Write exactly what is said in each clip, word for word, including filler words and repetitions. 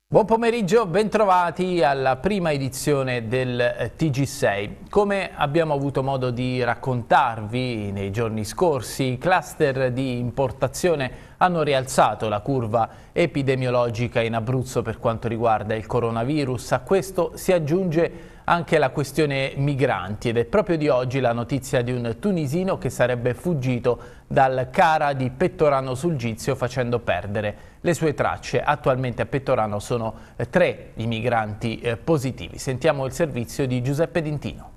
Buon pomeriggio, bentrovati alla prima edizione del T G sei. Come abbiamo avuto modo di raccontarvi nei giorni scorsi, i cluster di importazione hanno rialzato la curva epidemiologica in Abruzzo per quanto riguarda il coronavirus. A questo si aggiunge anche la questione migranti ed è proprio di oggi la notizia di un tunisino che sarebbe fuggito dal CARA di Pettorano sul Gizio facendo perdere le sue tracce. Attualmente a Pettorano sono eh, tre i migranti eh, positivi. Sentiamo il servizio di Giuseppe D'Intino.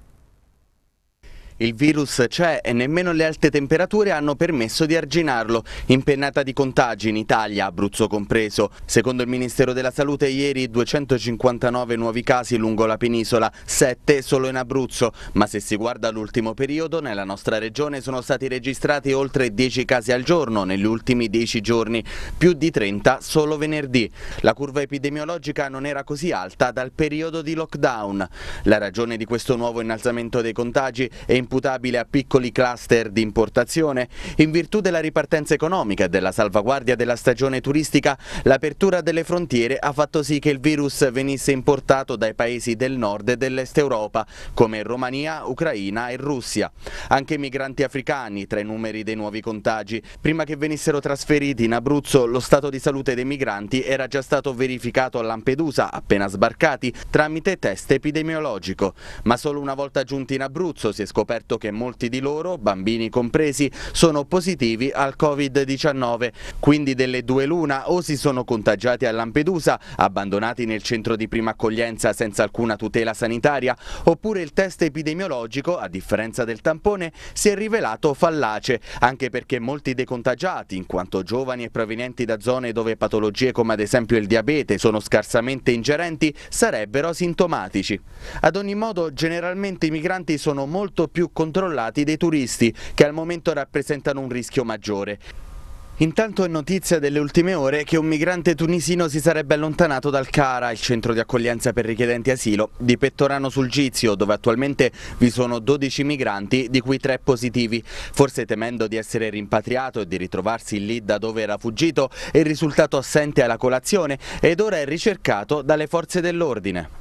Il virus c'è e nemmeno le alte temperature hanno permesso di arginarlo. Impennata di contagi in Italia, Abruzzo compreso. Secondo il Ministero della Salute ieri duecentocinquantanove nuovi casi lungo la penisola, sette solo in Abruzzo. Ma se si guarda l'ultimo periodo, nella nostra regione sono stati registrati oltre dieci casi al giorno negli ultimi dieci giorni, più di trenta solo venerdì. La curva epidemiologica non era così alta dal periodo di lockdown. La ragione di questo nuovo innalzamento dei contagi è imputabile a piccoli cluster di importazione. In virtù della ripartenza economica e della salvaguardia della stagione turistica, l'apertura delle frontiere ha fatto sì che il virus venisse importato dai paesi del nord e dell'est Europa, come Romania, Ucraina e Russia. Anche migranti africani tra i numeri dei nuovi contagi. Prima che venissero trasferiti in Abruzzo, lo stato di salute dei migranti era già stato verificato a Lampedusa, appena sbarcati, tramite test epidemiologico. Ma solo una volta giunti in Abruzzo si è scoperto che molti di loro, bambini compresi, sono positivi al Covid diciannove, quindi delle due l'una: o si sono contagiati a Lampedusa, abbandonati nel centro di prima accoglienza senza alcuna tutela sanitaria, oppure il test epidemiologico, a differenza del tampone, si è rivelato fallace, anche perché molti dei contagiati, in quanto giovani e provenienti da zone dove patologie come ad esempio il diabete sono scarsamente ingerenti, sarebbero asintomatici. Ad ogni modo, generalmente i migranti sono molto più controllati dei turisti, che al momento rappresentano un rischio maggiore. Intanto è notizia delle ultime ore che un migrante tunisino si sarebbe allontanato dal CARA, il centro di accoglienza per richiedenti asilo, di Pettorano sul Gizio, dove attualmente vi sono dodici migranti, di cui tre positivi. Forse temendo di essere rimpatriato e di ritrovarsi lì da dove era fuggito, è risultato assente alla colazione ed ora è ricercato dalle forze dell'ordine.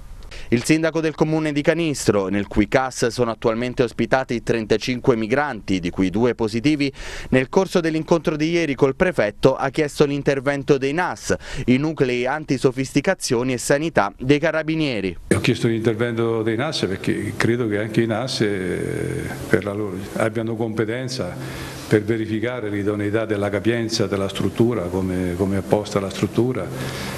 Il sindaco del comune di Canistro, nel cui C A S sono attualmente ospitati trentacinque migranti, di cui due positivi, nel corso dell'incontro di ieri col prefetto ha chiesto l'intervento dei N A S, i nuclei antisofisticazioni e sanità dei carabinieri. Ho chiesto l'intervento dei N A S perché credo che anche i N A S per la loro, abbiano competenza per verificare l'idoneità della capienza della struttura, come, come è posta la struttura,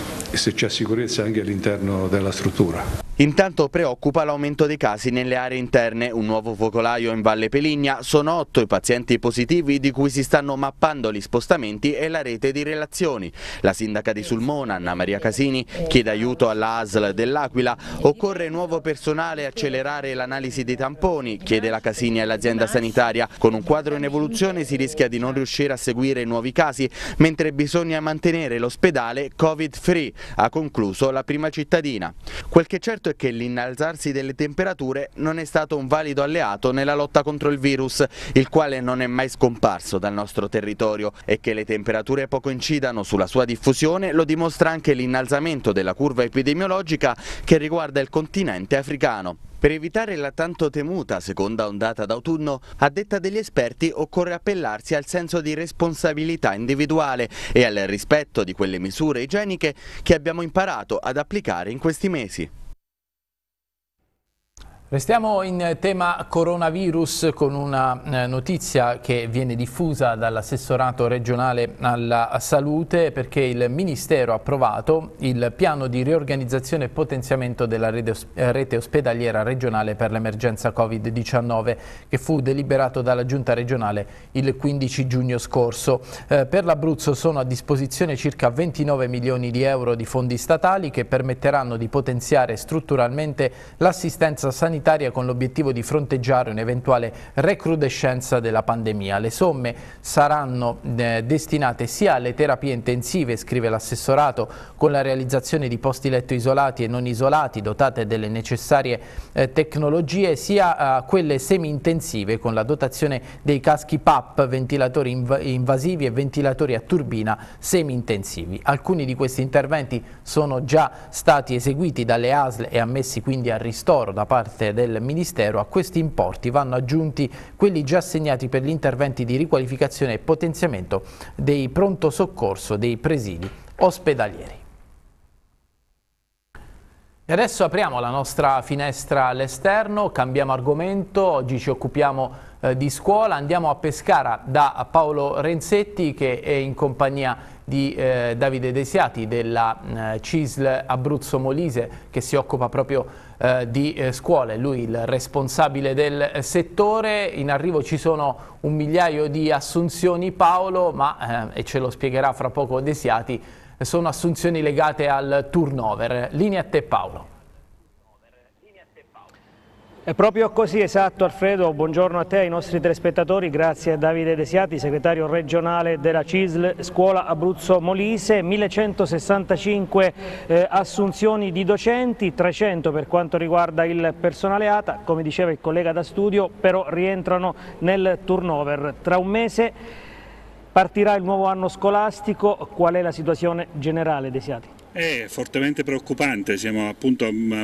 e se c'è sicurezza anche all'interno della struttura. Intanto preoccupa l'aumento dei casi nelle aree interne, un nuovo focolaio in Valle Peligna, sono otto i pazienti positivi di cui si stanno mappando gli spostamenti e la rete di relazioni. La sindaca di Sulmona, Anna Maria Casini, chiede aiuto alla A S L dell'Aquila, occorre nuovo personale e accelerare l'analisi dei tamponi, chiede la Casini all'azienda sanitaria. Con un quadro in evoluzione si rischia di non riuscire a seguire i nuovi casi, mentre bisogna mantenere l'ospedale Covid free, ha concluso la prima cittadina. Quel che certo è che l'innalzarsi delle temperature non è stato un valido alleato nella lotta contro il virus, il quale non è mai scomparso dal nostro territorio, e che le temperature poco incidano sulla sua diffusione lo dimostra anche l'innalzamento della curva epidemiologica che riguarda il continente africano. Per evitare la tanto temuta seconda ondata d'autunno, a detta degli esperti, occorre appellarsi al senso di responsabilità individuale e al rispetto di quelle misure igieniche che abbiamo imparato ad applicare in questi mesi. Restiamo in tema coronavirus con una notizia che viene diffusa dall'assessorato regionale alla salute, perché il Ministero ha approvato il piano di riorganizzazione e potenziamento della rete ospedaliera regionale per l'emergenza Covid diciannove che fu deliberato dalla Giunta regionale il quindici giugno scorso. Eh, per l'Abruzzo sono a disposizione circa ventinove milioni di euro di fondi statali che permetteranno di potenziare strutturalmente l'assistenza sanitaria sanitaria con l'obiettivo di fronteggiare un'eventuale recrudescenza della pandemia. Le somme saranno eh, destinate sia alle terapie intensive, scrive l'assessorato, con la realizzazione di posti letto isolati e non isolati dotate delle necessarie eh, tecnologie, sia a quelle semi-intensive con la dotazione dei caschi P A P, ventilatori inv invasivi e ventilatori a turbina semi-intensivi. Alcuni di questi interventi sono già stati eseguiti dalle A S L e ammessi quindi al ristoro da parte del Ministero. A questi importi vanno aggiunti quelli già assegnati per gli interventi di riqualificazione e potenziamento dei pronto soccorso dei presidi ospedalieri. E adesso apriamo la nostra finestra all'esterno, cambiamo argomento, oggi ci occupiamo eh, di scuola, andiamo a Pescara da Paolo Renzetti che è in compagnia di eh, Davide Desiati della eh, C I S L Abruzzo Molise, che si occupa proprio eh, di eh, scuole, lui il responsabile del settore. In arrivo ci sono un migliaio di assunzioni, Paolo, ma eh, e ce lo spiegherà fra poco Desiati, sono assunzioni legate al turnover. Linea a te, Paolo. È proprio così, esatto Alfredo, buongiorno a te e ai nostri telespettatori, grazie a Davide Desiati, segretario regionale della C I S L Scuola Abruzzo Molise. millecentosessantacinque eh, assunzioni di docenti, trecento per quanto riguarda il personale A T A, come diceva il collega da studio, però rientrano nel turnover. Tra un mese partirà il nuovo anno scolastico, qual è la situazione generale, Desiati? È fortemente preoccupante, siamo appunto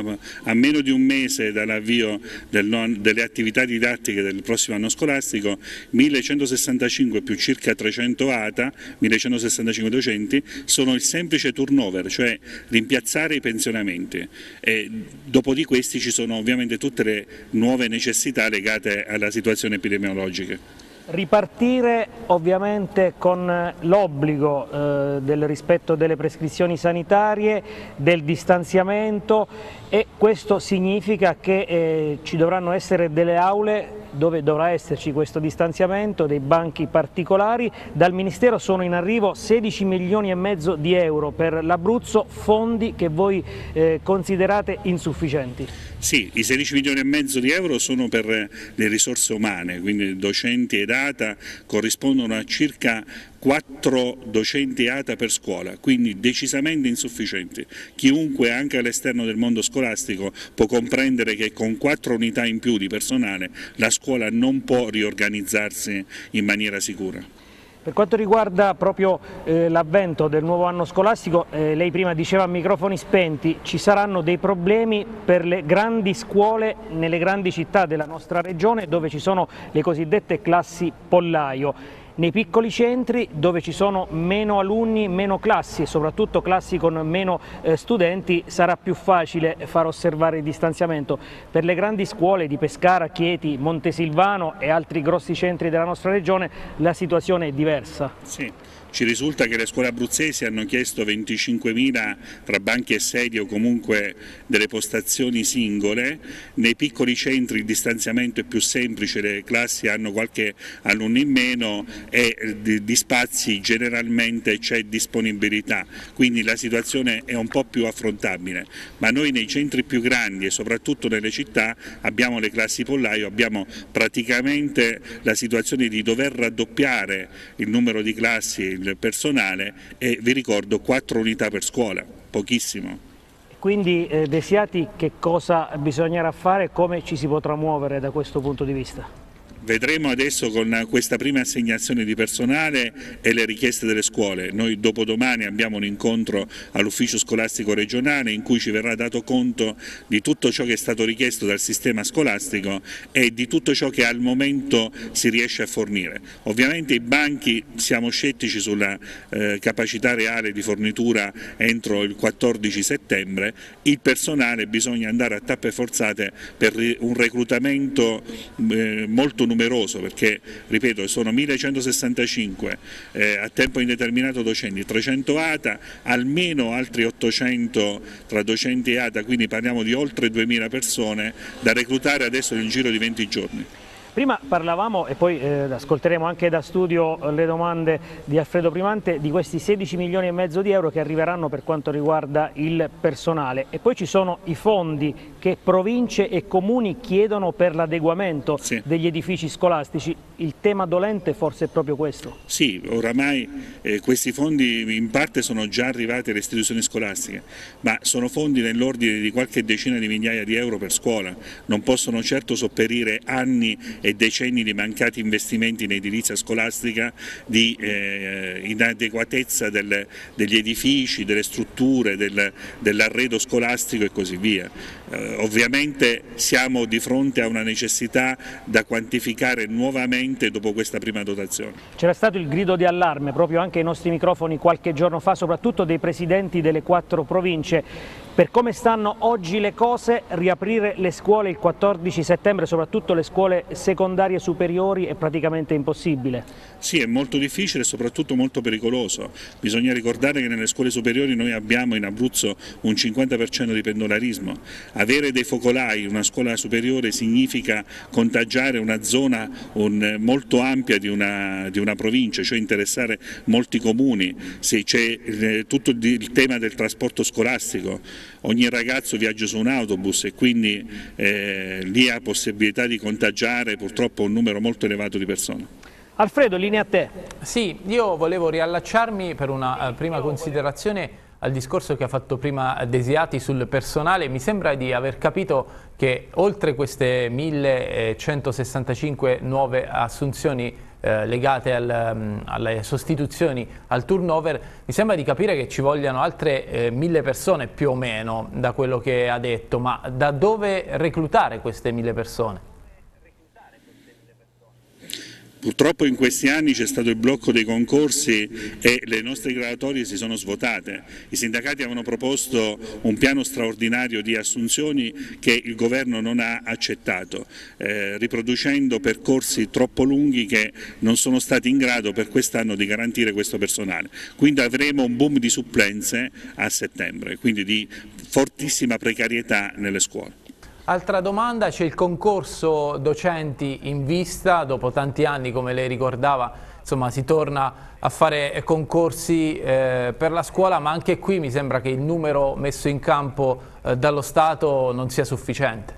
a meno di un mese dall'avvio del delle attività didattiche del prossimo anno scolastico. millecentosessantacinque più circa trecento A T A, millecentosessantacinque docenti, sono il semplice turnover, cioè rimpiazzare i pensionamenti. E dopo di questi ci sono ovviamente tutte le nuove necessità legate alla situazione epidemiologica. Ripartire ovviamente con l'obbligo eh, del rispetto delle prescrizioni sanitarie, del distanziamento, e questo significa che eh, ci dovranno essere delle aule dove dovrà esserci questo distanziamento, dei banchi particolari. Dal Ministero sono in arrivo sedici milioni e mezzo di euro per l'Abruzzo, fondi che voi eh, considerate insufficienti. Sì, i sedici milioni e mezzo di euro sono per le risorse umane, quindi docenti ed A T A corrispondono a circa quattro docenti A T A per scuola, quindi decisamente insufficienti. Chiunque anche all'esterno del mondo scolastico può comprendere che con quattro unità in più di personale la scuola non può riorganizzarsi in maniera sicura. Per quanto riguarda proprio eh, l'avvento del nuovo anno scolastico, eh, lei prima diceva a microfoni spenti, ci saranno dei problemi per le grandi scuole nelle grandi città della nostra regione dove ci sono le cosiddette classi pollaio. Nei piccoli centri dove ci sono meno alunni, meno classi e soprattutto classi con meno eh, studenti sarà più facile far osservare il distanziamento. Per le grandi scuole di Pescara, Chieti, Montesilvano e altri grossi centri della nostra regione la situazione è diversa. Sì. Ci risulta che le scuole abruzzesi hanno chiesto venticinquemila tra banchi e sedie o comunque delle postazioni singole. Nei piccoli centri il distanziamento è più semplice, le classi hanno qualche alunno in meno e di spazi generalmente c'è disponibilità, quindi la situazione è un po' più affrontabile. Ma noi nei centri più grandi e soprattutto nelle città abbiamo le classi pollaio, abbiamo praticamente la situazione di dover raddoppiare il numero di classi, il personale, e vi ricordo quattro unità per scuola, pochissimo. Quindi eh, Desiati, che cosa bisognerà fare, come ci si potrà muovere da questo punto di vista? Vedremo adesso con questa prima assegnazione di personale e le richieste delle scuole. Noi dopodomani abbiamo un incontro all'ufficio scolastico regionale in cui ci verrà dato conto di tutto ciò che è stato richiesto dal sistema scolastico e di tutto ciò che al momento si riesce a fornire. Ovviamente i banchi siamo scettici sulla eh, capacità reale di fornitura entro il quattordici settembre, il personale bisogna andare a tappe forzate per un reclutamento eh, molto numeroso. numeroso perché, ripeto, sono millecentosessantacinque eh, a tempo indeterminato docenti, trecento A T A, almeno altri ottocento tra docenti e A T A, quindi parliamo di oltre duemila persone da reclutare adesso nel giro di venti giorni. Prima parlavamo, e poi eh, ascolteremo anche da studio le domande di Alfredo Primante, di questi sedici milioni e mezzo di euro che arriveranno per quanto riguarda il personale, e poi ci sono i fondi che province e comuni chiedono per l'adeguamento sì. degli edifici scolastici. Il tema dolente forse è proprio questo? Sì, oramai eh, questi fondi in parte sono già arrivati alle istituzioni scolastiche, ma sono fondi nell'ordine di qualche decina di migliaia di euro per scuola, non possono certo sopperire anni e decenni di mancati investimenti in edilizia scolastica, di eh, inadeguatezza del, degli edifici, delle strutture, del, dell'arredo scolastico e così via. Eh, ovviamente siamo di fronte a una necessità da quantificare nuovamente dopo questa prima dotazione. C'era stato il grido di allarme proprio anche ai nostri microfoni qualche giorno fa, soprattutto dei presidenti delle quattro province. Per come stanno oggi le cose, riaprire le scuole il quattordici settembre, soprattutto le scuole secondarie superiori, è praticamente impossibile. Sì, è molto difficile e soprattutto molto pericoloso. Bisogna ricordare che nelle scuole superiori noi abbiamo in Abruzzo un cinquanta per cento di pendolarismo. Avere dei focolai in una scuola superiore significa contagiare una zona un, molto ampia di una, di una provincia, cioè interessare molti comuni. Sì, c'è eh, tutto il tema del trasporto scolastico. Ogni ragazzo viaggia su un autobus e quindi eh, lì ha possibilità di contagiare purtroppo un numero molto elevato di persone. Alfredo, linea a te. Sì, io volevo riallacciarmi per una uh, prima considerazione al discorso che ha fatto prima Desiati sul personale. Mi sembra di aver capito che oltre queste millecentosessantacinque nuove assunzioni eh, legate al, um, alle sostituzioni al turnover, mi sembra di capire che ci vogliano altre eh, mille persone più o meno, da quello che ha detto. Ma da dove reclutare queste mille persone? Purtroppo in questi anni c'è stato il blocco dei concorsi e le nostre graduatorie si sono svuotate. I sindacati avevano proposto un piano straordinario di assunzioni che il governo non ha accettato, eh, riproducendo percorsi troppo lunghi che non sono stati in grado per quest'anno di garantire questo personale. Quindi avremo un boom di supplenze a settembre, quindi di fortissima precarietà nelle scuole. Altra domanda, c'è il concorso docenti in vista, dopo tanti anni, come lei ricordava, insomma si torna a fare concorsi eh, per la scuola, ma anche qui mi sembra che il numero messo in campo eh, dallo Stato non sia sufficiente.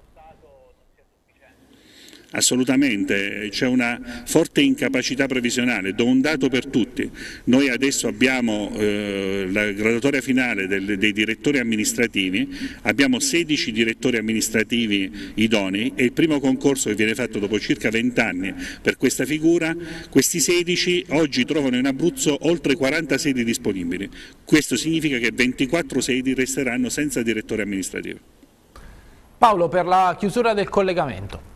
Assolutamente, c'è una forte incapacità previsionale. Do un dato per tutti: noi adesso abbiamo eh, la graduatoria finale del, dei direttori amministrativi, abbiamo sedici direttori amministrativi idonei, e il primo concorso che viene fatto dopo circa venti anni per questa figura. Questi sedici oggi trovano in Abruzzo oltre quaranta sedi disponibili. Questo significa che ventiquattro sedi resteranno senza direttore amministrativo. Paolo, per la chiusura del collegamento.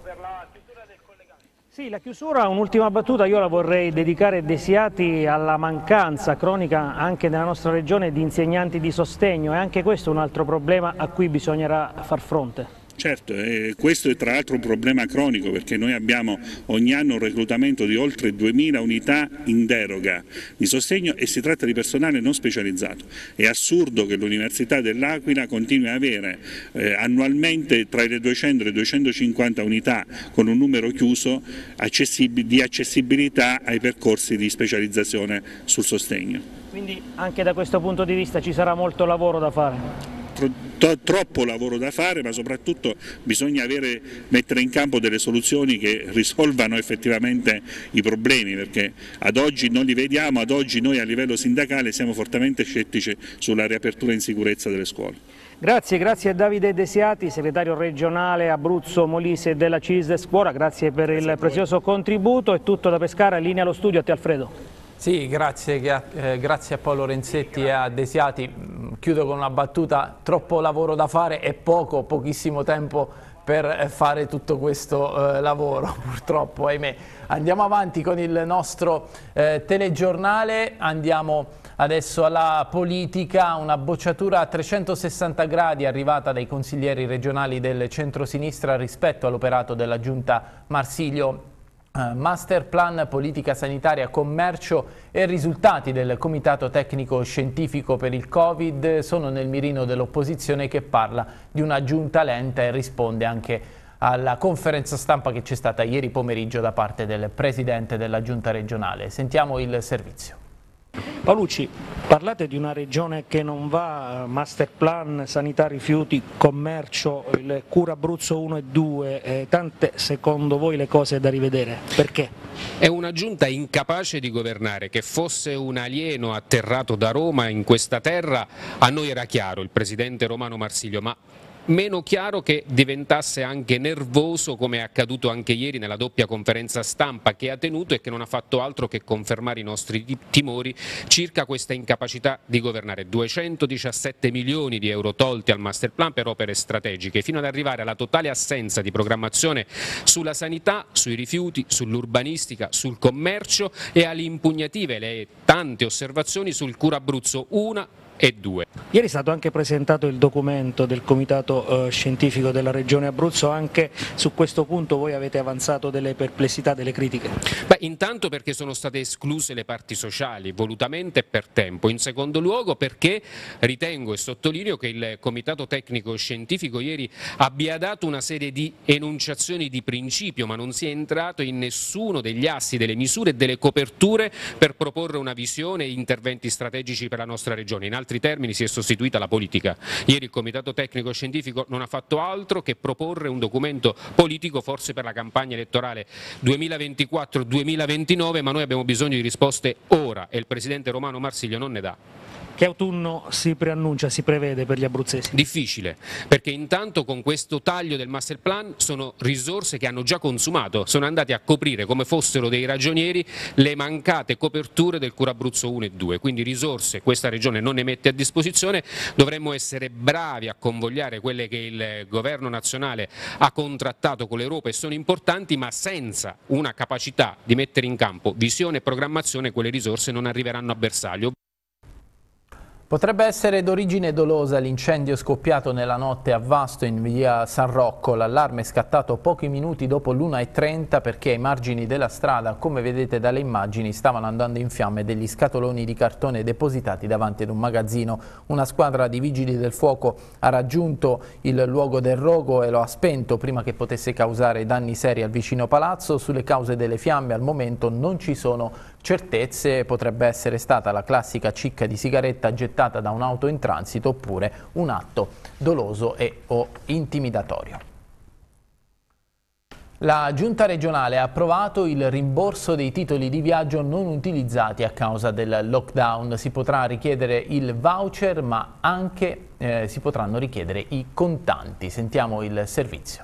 Sì, la chiusura, un'ultima battuta, io la vorrei dedicare Desiati alla mancanza cronica anche nella nostra regione di insegnanti di sostegno, e anche questo è un altro problema a cui bisognerà far fronte. Certo, eh, questo è tra l'altro un problema cronico, perché noi abbiamo ogni anno un reclutamento di oltre duemila unità in deroga di sostegno e si tratta di personale non specializzato. È assurdo che l'Università dell'Aquila continui a avere eh, annualmente tra le duecento e le duecentocinquanta unità con un numero chiuso accessibili, di accessibilità ai percorsi di specializzazione sul sostegno. Quindi anche da questo punto di vista ci sarà molto lavoro da fare. Troppo lavoro da fare, ma soprattutto bisogna avere, mettere in campo delle soluzioni che risolvano effettivamente i problemi, perché ad oggi non li vediamo. Ad oggi noi a livello sindacale siamo fortemente scettici sulla riapertura in sicurezza delle scuole. Grazie, grazie a Davide Desiati, segretario regionale Abruzzo Molise della C I S D Scuola, grazie per il prezioso contributo. È tutto da Pescara, linea allo studio, a te Alfredo. Sì, grazie, eh, grazie a Paolo Renzetti e a Desiati. Chiudo con una battuta: troppo lavoro da fare e poco, pochissimo tempo per fare tutto questo eh, lavoro, purtroppo, ahimè. Andiamo avanti con il nostro eh, telegiornale, andiamo adesso alla politica. Una bocciatura a trecentosessanta gradi arrivata dai consiglieri regionali del centro-sinistra rispetto all'operato della giunta Marsilio. Master plan, politica sanitaria, commercio e risultati del Comitato Tecnico Scientifico per il Covid sono nel mirino dell'opposizione, che parla di una giunta lenta e risponde anche alla conferenza stampa che c'è stata ieri pomeriggio da parte del Presidente della Giunta regionale. Sentiamo il servizio. Paolucci, parlate di una regione che non va, master plan, sanità, rifiuti, commercio, il Cura Abruzzo uno e due, eh, tante secondo voi le cose da rivedere, perché? È una giunta incapace di governare, che fosse un alieno atterrato da Roma in questa terra a noi era chiaro, il Presidente Romano Marsilio, ma meno chiaro che diventasse anche nervoso, come è accaduto anche ieri nella doppia conferenza stampa che ha tenuto e che non ha fatto altro che confermare i nostri timori circa questa incapacità di governare. duecentodiciassette milioni di euro tolti al master plan per opere strategiche, fino ad arrivare alla totale assenza di programmazione sulla sanità, sui rifiuti, sull'urbanistica, sul commercio e alle impugnative, le tante osservazioni sul Cura Abruzzo uno e due. Ieri è stato anche presentato il documento del Comitato eh, Scientifico della Regione Abruzzo, anche su questo punto voi avete avanzato delle perplessità, delle critiche? Beh, intanto perché sono state escluse le parti sociali, volutamente e per tempo, in secondo luogo perché ritengo e sottolineo che il Comitato Tecnico Scientifico ieri abbia dato una serie di enunciazioni di principio, ma non sia entrato in nessuno degli assi, delle misure e delle coperture per proporre una visione e interventi strategici per la nostra regione. In altri termini si è sostituita la politica. Ieri il Comitato Tecnico Scientifico non ha fatto altro che proporre un documento politico forse per la campagna elettorale duemilaventiquattro duemilaventinove, ma noi abbiamo bisogno di risposte ora e il Presidente Romano Marsilio non ne dà. Che autunno si preannuncia, si prevede per gli abruzzesi? Difficile, perché intanto con questo taglio del master plan sono risorse che hanno già consumato, sono andati a coprire come fossero dei ragionieri le mancate coperture del Cura Abruzzo uno e due, quindi risorse questa regione non ne mette a disposizione, dovremmo essere bravi a convogliare quelle che il governo nazionale ha contrattato con l'Europa e sono importanti, ma senza una capacità di mettere in campo visione e programmazione quelle risorse non arriveranno a bersaglio. Potrebbe essere d'origine dolosa l'incendio scoppiato nella notte a Vasto in via San Rocco. L'allarme è scattato pochi minuti dopo l'una e trenta perché ai margini della strada, come vedete dalle immagini, stavano andando in fiamme degli scatoloni di cartone depositati davanti ad un magazzino. Una squadra di vigili del fuoco ha raggiunto il luogo del rogo e lo ha spento prima che potesse causare danni seri al vicino palazzo. Sulle cause delle fiamme al momento non ci sono certezze, potrebbe essere stata la classica cicca di sigaretta gettata da un'auto in transito oppure un atto doloso e o intimidatorio. La Giunta regionale ha approvato il rimborso dei titoli di viaggio non utilizzati a causa del lockdown. Si potrà richiedere il voucher, ma anche eh, si potranno richiedere i contanti. Sentiamo il servizio.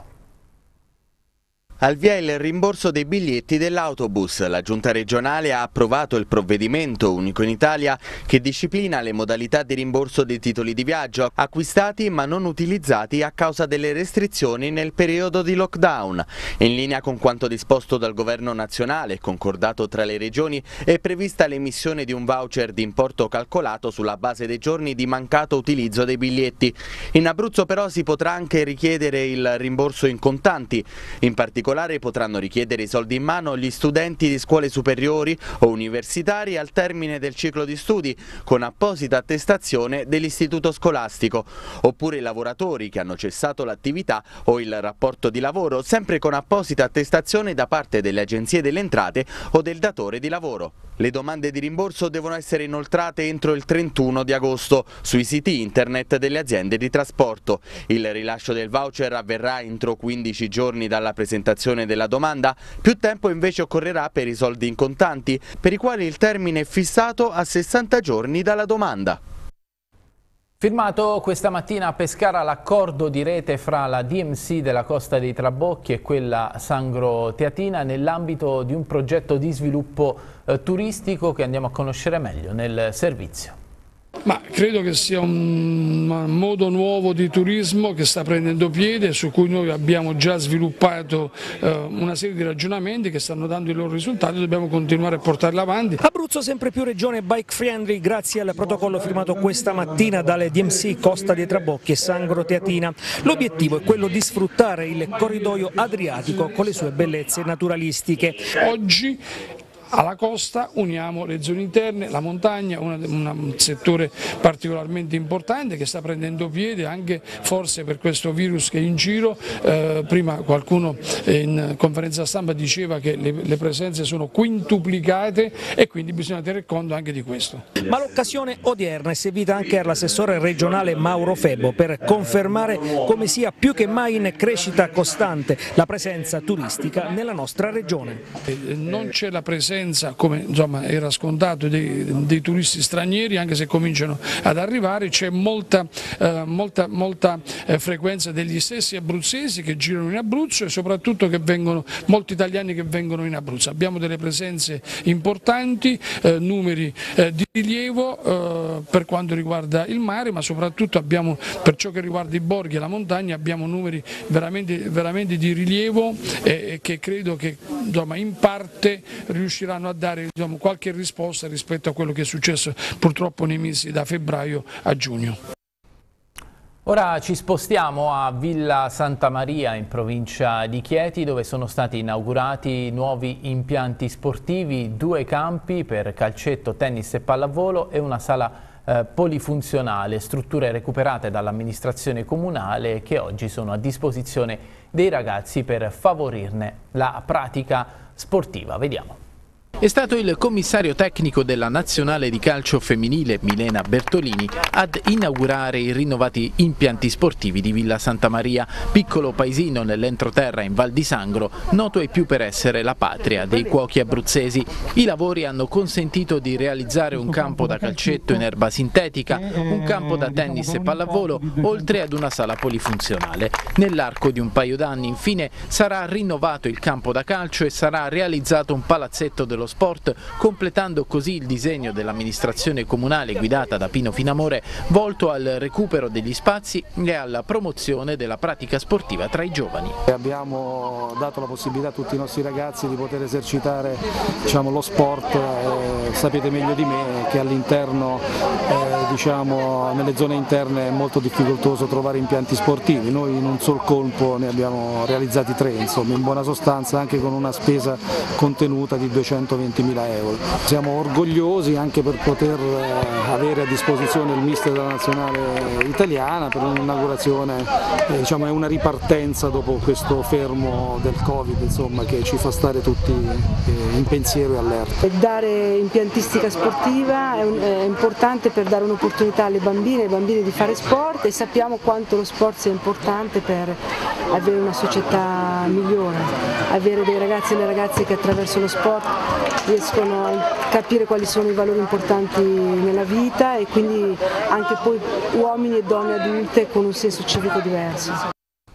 Al via il rimborso dei biglietti dell'autobus. La Giunta regionale ha approvato il provvedimento unico in Italia che disciplina le modalità di rimborso dei titoli di viaggio acquistati ma non utilizzati a causa delle restrizioni nel periodo di lockdown. In linea con quanto disposto dal governo nazionale e concordato tra le regioni, è prevista l'emissione di un voucher di importo calcolato sulla base dei giorni di mancato utilizzo dei biglietti. In Abruzzo però si potrà anche richiedere il rimborso in contanti. In particolare potranno richiedere i soldi in mano gli studenti di scuole superiori o universitari al termine del ciclo di studi con apposita attestazione dell'istituto scolastico, oppure i lavoratori che hanno cessato l'attività o il rapporto di lavoro, sempre con apposita attestazione da parte delle agenzie delle entrate o del datore di lavoro. Le domande di rimborso devono essere inoltrate entro il trentuno di agosto sui siti internet delle aziende di trasporto. Il rilascio del voucher avverrà entro quindici giorni dalla presentazione della domanda, più tempo invece occorrerà per i soldi in contanti, per i quali il termine è fissato a sessanta giorni dalla domanda. Firmato questa mattina a Pescara l'accordo di rete fra la D M C della Costa dei Trabocchi e quella Sangro Teatina nell'ambito di un progetto di sviluppo eh, turistico che andiamo a conoscere meglio nel servizio. Ma credo che sia un modo nuovo di turismo che sta prendendo piede, su cui noi abbiamo già sviluppato eh, una serie di ragionamenti che stanno dando i loro risultati, dobbiamo continuare a portarli avanti. Abruzzo sempre più regione bike friendly grazie al protocollo firmato questa mattina dalle D M C Costa dei Trabocchi e Sangro Teatina. L'obiettivo è quello di sfruttare il corridoio adriatico con le sue bellezze naturalistiche. Oggi alla costa uniamo le zone interne, la montagna, una, una, un settore particolarmente importante che sta prendendo piede anche forse per questo virus che è in giro. Eh, prima qualcuno in conferenza stampa diceva che le, le presenze sono quintuplicate e quindi bisogna tenere conto anche di questo. Ma l'occasione odierna è servita anche all'assessore regionale Mauro Febbo per confermare come sia più che mai in crescita costante la presenza turistica nella nostra regione. Non c'è la presenza, come insomma era scontato, dei, dei turisti stranieri, anche se cominciano ad arrivare, c'è molta, eh, molta, molta eh, frequenza degli stessi abruzzesi che girano in Abruzzo e soprattutto che vengono, molti italiani che vengono in Abruzzo. Abbiamo delle presenze importanti, eh, numeri eh, di rilievo eh, per quanto riguarda il mare, ma soprattutto abbiamo, per ciò che riguarda i borghi e la montagna, abbiamo numeri veramente, veramente di rilievo e che credo che insomma, in parte riusciranno a dare insomma, qualche risposta rispetto a quello che è successo purtroppo nei mesi da febbraio a giugno. Ora ci spostiamo a Villa Santa Maria in provincia di Chieti, dove sono stati inaugurati nuovi impianti sportivi, due campi per calcetto, tennis e pallavolo e una sala eh, polifunzionale, strutture recuperate dall'amministrazione comunale che oggi sono a disposizione dei ragazzi per favorirne la pratica sportiva. Vediamo. È stato il commissario tecnico della Nazionale di calcio femminile Milena Bertolini ad inaugurare i rinnovati impianti sportivi di Villa Santa Maria, piccolo paesino nell'entroterra in Val di Sangro, noto ai più per essere la patria dei cuochi abruzzesi. I lavori hanno consentito di realizzare un campo da calcetto in erba sintetica, un campo da tennis e pallavolo, oltre ad una sala polifunzionale. Nell'arco di un paio d'anni, infine, sarà rinnovato il campo da calcio e sarà realizzato un palazzetto dello sport, completando così il disegno dell'amministrazione comunale guidata da Pino Finamore, volto al recupero degli spazi e alla promozione della pratica sportiva tra i giovani. Abbiamo dato la possibilità a tutti i nostri ragazzi di poter esercitare diciamo, lo sport, eh, sapete meglio di me che all'interno, eh, diciamo, nelle zone interne è molto difficoltoso trovare impianti sportivi, noi in un sol colpo ne abbiamo realizzati tre, insomma, in buona sostanza anche con una spesa contenuta di duecentoventimila euro. Siamo orgogliosi anche per poter avere a disposizione il mister della nazionale italiana per un'inaugurazione, eh, diciamo è una ripartenza dopo questo fermo del Covid, insomma, che ci fa stare tutti eh, in pensiero e allerta. Dare impiantistica sportiva è, un, è importante per dare un'opportunità alle bambine e ai bambini di fare sport e sappiamo quanto lo sport sia importante per avere una società migliore, avere dei ragazzi e delle ragazze che attraverso lo sport riescono a capire quali sono i valori importanti nella vita e quindi anche poi uomini e donne adulte con un senso civico diverso.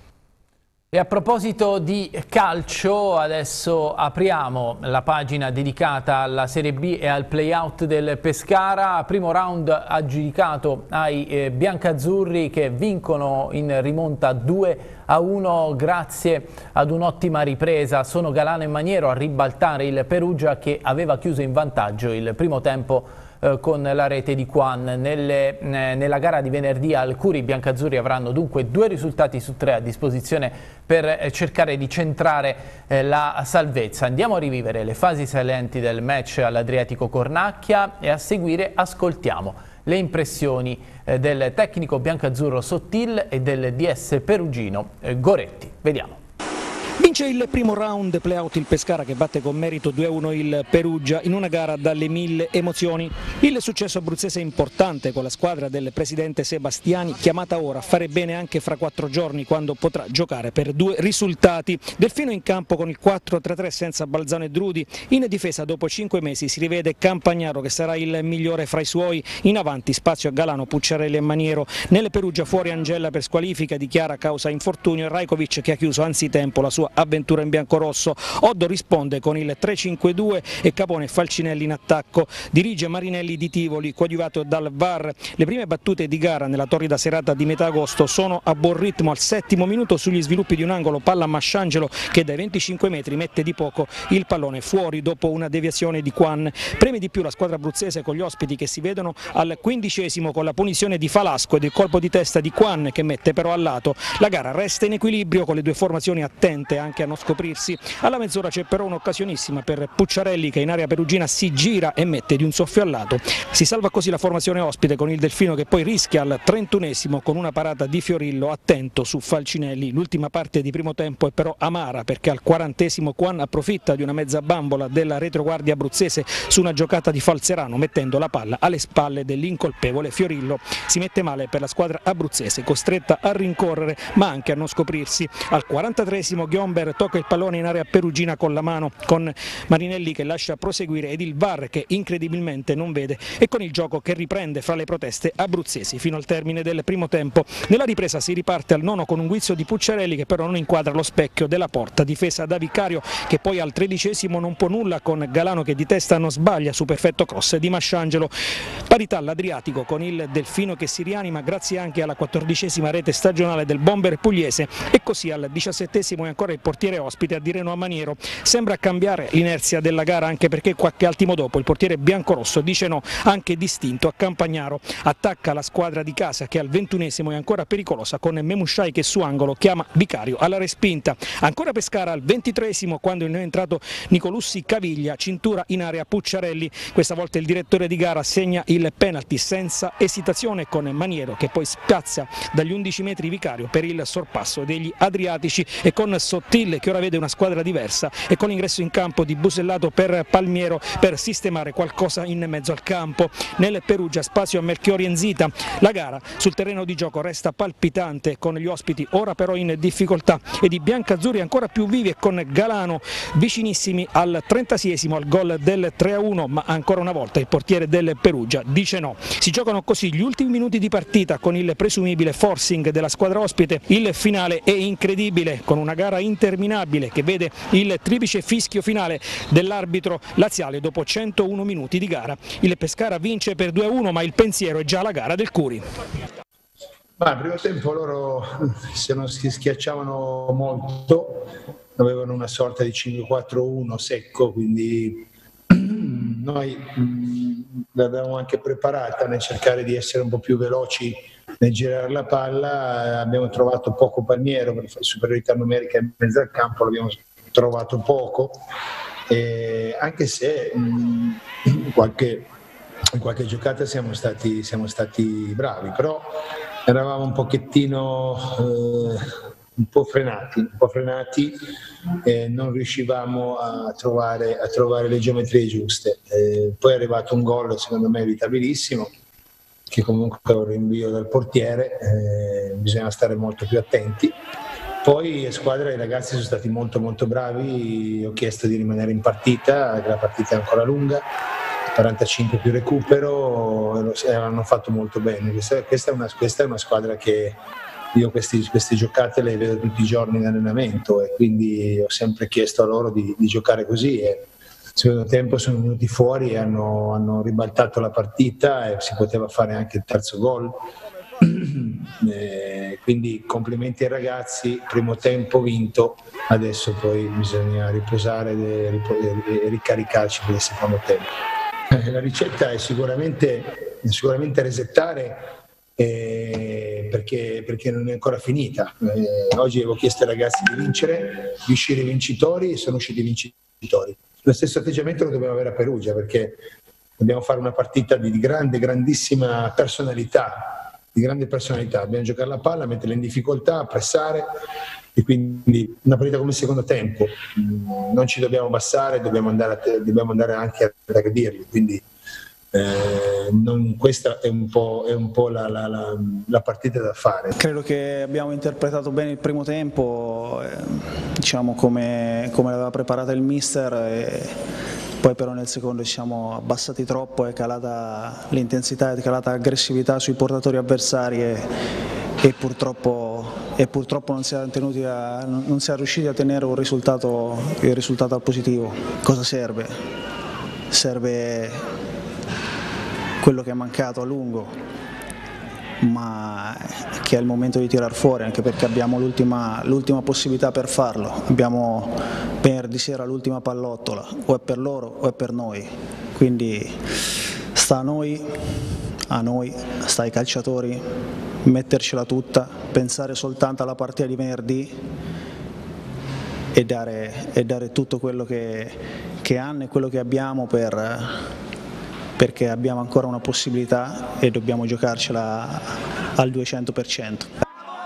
E a proposito di calcio, adesso apriamo la pagina dedicata alla Serie B e al play-out del Pescara. Primo round aggiudicato ai eh, biancazzurri che vincono in rimonta due a uno grazie ad un'ottima ripresa. Sono Galano e Maniero a ribaltare il Perugia che aveva chiuso in vantaggio il primo tempo eh, con la rete di Quan. Nelle, eh, nella gara di venerdì al Curi i biancazzurri avranno dunque due risultati su tre a disposizione per eh, cercare di centrare eh, la salvezza. Andiamo a rivivere le fasi salenti del match all'Adriatico Cornacchia e a seguire ascoltiamo le impressioni eh, del tecnico biancazzurro Sottil e del D S perugino eh, Goretti. Vediamo. Vince il primo round play-out il Pescara che batte con merito due a uno il Perugia in una gara dalle mille emozioni. Il successo abruzzese è importante con la squadra del presidente Sebastiani chiamata ora a fare bene anche fra quattro giorni quando potrà giocare per due risultati. Delfino in campo con il quattro tre tre senza Balzano e Drudi. In difesa dopo cinque mesi si rivede Campagnaro che sarà il migliore fra i suoi. In avanti spazio a Galano, Pucciarelli e Maniero. Nelle Perugia fuori Angella per squalifica, dichiara causa infortunio e Rajkovic che ha chiuso anzitempo la sua avventura in biancorosso. Oddo risponde con il tre cinque due e Capone e Falcinelli in attacco. Dirige Marinelli di Tivoli, coadiuvato dal V A R. Le prime battute di gara nella torrida serata di metà agosto sono a buon ritmo. Al settimo minuto sugli sviluppi di un angolo palla a Masciangelo che dai venticinque metri mette di poco il pallone fuori dopo una deviazione di Quan. Preme di più la squadra abruzzese con gli ospiti che si vedono al quindicesimo con la punizione di Falasco ed il colpo di testa di Quan che mette però a lato. La gara resta in equilibrio con le due formazioni attente anche anche a non scoprirsi. Alla mezz'ora c'è però un'occasionissima per Pucciarelli che in area perugina si gira e mette di un soffio al lato. Si salva così la formazione ospite con il Delfino che poi rischia al trentunesimo con una parata di Fiorillo attento su Falcinelli. L'ultima parte di primo tempo è però amara perché al quarantesimo Quan approfitta di una mezza bambola della retroguardia abruzzese su una giocata di Falzerano mettendo la palla alle spalle dell'incolpevole Fiorillo. Si mette male per la squadra abruzzese, costretta a rincorrere ma anche a non scoprirsi. Al quarantatreesimo Ghiomber tocca il pallone in area perugina con la mano, con Marinelli che lascia proseguire ed il V A R che incredibilmente non vede, e con il gioco che riprende fra le proteste abruzzesi fino al termine del primo tempo. Nella ripresa si riparte al nono con un guizzo di Pucciarelli che però non inquadra lo specchio della porta, difesa da Vicario che poi al tredicesimo non può nulla con Galano che di testa non sbaglia su perfetto cross di Masciangelo. Parità all'Adriatico con il Delfino che si rianima grazie anche alla quattordicesima rete stagionale del bomber pugliese, e così al diciassettesimo è ancora il portiere ospite a dire no a Maniero. Sembra cambiare l'inerzia della gara anche perché qualche attimo dopo il portiere biancorosso dice no anche distinto a Campagnaro. Attacca la squadra di casa che al ventunesimo è ancora pericolosa con Memushai che su angolo chiama Vicario alla respinta. Ancora Pescara al ventitreesimo quando è entrato Nicolussi Caviglia, cintura in area Pucciarelli. Questa volta il direttore di gara segna il penalty senza esitazione con Maniero che poi spiazza dagli undici metri Vicario per il sorpasso degli adriatici, e con Sottile che ora vede una squadra diversa e con l'ingresso in campo di Busellato per Palmiero per sistemare qualcosa in mezzo al campo. Nel Perugia spazio a Melchiori Enzita. La gara sul terreno di gioco resta palpitante con gli ospiti ora però in difficoltà ed i biancazzurri ancora più vivi e con Galano vicinissimi al trentaseiesimo al gol del tre a uno, ma ancora una volta il portiere del Perugia dice no. Si giocano così gli ultimi minuti di partita con il presumibile forcing della squadra ospite. Il finale è incredibile con una gara interminabile che vede il triplice fischio finale dell'arbitro laziale dopo centouno minuti di gara. Il Pescara vince per due a uno, ma il pensiero è già la gara del Curi. Ma al primo tempo loro se non si schiacciavano molto, avevano una sorta di cinque quattro uno secco, quindi noi l'avevamo anche preparata nel cercare di essere un po' più veloci nel girare la palla. Abbiamo trovato poco Palmiero per fare superiorità numerica in mezzo al campo, l'abbiamo trovato poco, e anche se mh, in, qualche, in qualche giocata siamo stati, siamo stati bravi, però eravamo un pochettino eh, un po' frenati, un po' frenati e non riuscivamo a trovare, a trovare le geometrie giuste. Eh, poi è arrivato un gol secondo me evitabilissimo, che comunque è un rinvio dal portiere, eh, bisogna stare molto più attenti. Poi a squadra i ragazzi sono stati molto molto bravi, ho chiesto di rimanere in partita, che la partita è ancora lunga, quarantacinque più recupero, e hanno fatto molto bene. Questa, questa, è, una, questa è una squadra che io questi, queste giocate le vedo tutti i giorni in allenamento, e quindi ho sempre chiesto a loro di, di giocare così, e al secondo tempo sono venuti fuori e hanno, hanno ribaltato la partita e si poteva fare anche il terzo gol. Eh, quindi complimenti ai ragazzi, primo tempo vinto, adesso poi bisogna riposare e ricaricarci per il secondo tempo. La ricetta è sicuramente, sicuramente resettare, eh, perché, perché non è ancora finita. Eh, oggi avevo chiesto ai ragazzi di vincere, di uscire vincitori, e sono usciti vincitori. Lo stesso atteggiamento lo dobbiamo avere a Perugia, perché dobbiamo fare una partita di grande, grandissima personalità, di grande personalità. Dobbiamo giocare la palla, metterla in difficoltà, pressare, e quindi una partita come il secondo tempo. Non ci dobbiamo abbassare, dobbiamo andare, a, dobbiamo andare anche ad aggredirli, quindi eh, non, questa è un po', è un po' la, la, la, la partita da fare. Credo che abbiamo interpretato bene il primo tempo, eh, diciamo come, come l'aveva preparata il mister, e poi però nel secondo ci siamo abbassati troppo, è calata l'intensità, è calata l'aggressività sui portatori avversari, e, e purtroppo, e purtroppo non, si è tenuti a, non si è riusciti a tenere un risultato, il risultato al positivo. Cosa serve? Serve quello che è mancato a lungo, ma che è il momento di tirar fuori, anche perché abbiamo l'ultima l'ultima possibilità per farlo. Abbiamo venerdì sera l'ultima pallottola, o è per loro o è per noi, quindi sta a noi, a noi, sta ai calciatori mettercela tutta, pensare soltanto alla partita di venerdì e, dare, e dare tutto quello che, che hanno e quello che abbiamo per, perché abbiamo ancora una possibilità e dobbiamo giocarcela al duecento per cento.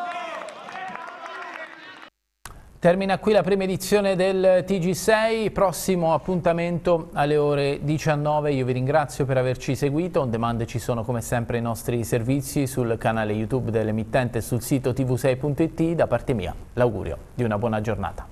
Termina qui la prima edizione del T G sei, prossimo appuntamento alle ore diciannove. Io vi ringrazio per averci seguito. On demand ci sono come sempre i nostri servizi sul canale YouTube dell'emittente e sul sito T V sei punto it. Da parte mia l'augurio di una buona giornata.